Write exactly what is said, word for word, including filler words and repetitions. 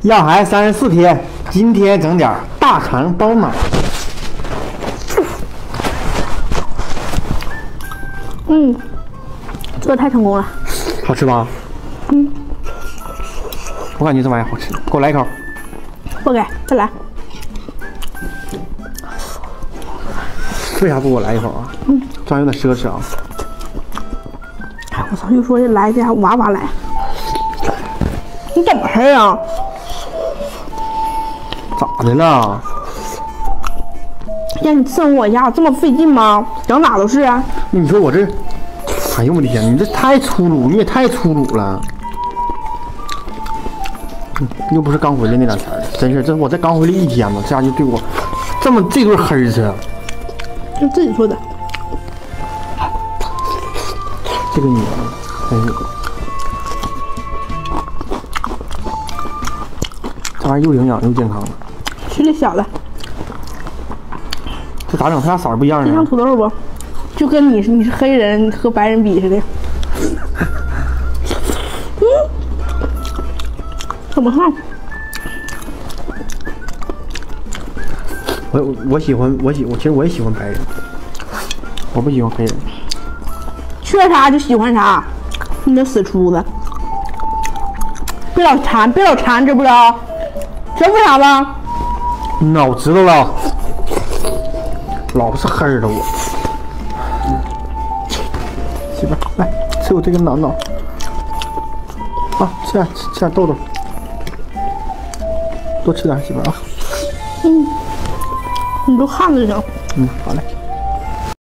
要孩三十四天，今天整点大肠包奶。 嗯，这个太成功了。 好吃吧？ 嗯， 我感觉这玩意好吃，给我来一口。 不给，再来。 为啥不给我来一口啊？ 嗯， 这玩意有点奢侈啊。 我操！又说这来这还哇哇来，你怎么事儿啊？ 咋的了？ 让你伺候我一下，这么费劲吗？整哪都是啊！ 你说我这，哎呦我的天，你这太粗鲁，你也太粗鲁了。嗯、又不是刚回来那两天的，真是这我才刚回来一天呢，这家就对我这么这顿黑吃。 就自己说的。 这个女的真是，这玩意又营养又健康的。 吃的小的， 这咋整？他俩色儿不一样就像呢？ 土豆不？就跟你是你是黑人和白人比似的。嗯，怎么看？ 我我喜欢我喜我其实我也喜欢白人，我不喜欢黑人。 缺啥就喜欢啥，你这死厨子！别老馋，别老馋，知不知道？知不啥吧？ 那我知道了，老是黑的我。媳妇儿，来吃我这个脑脑，啊，吃点吃吃点豆豆，多吃点媳妇儿啊。 嗯，你都看着行。 嗯，好嘞。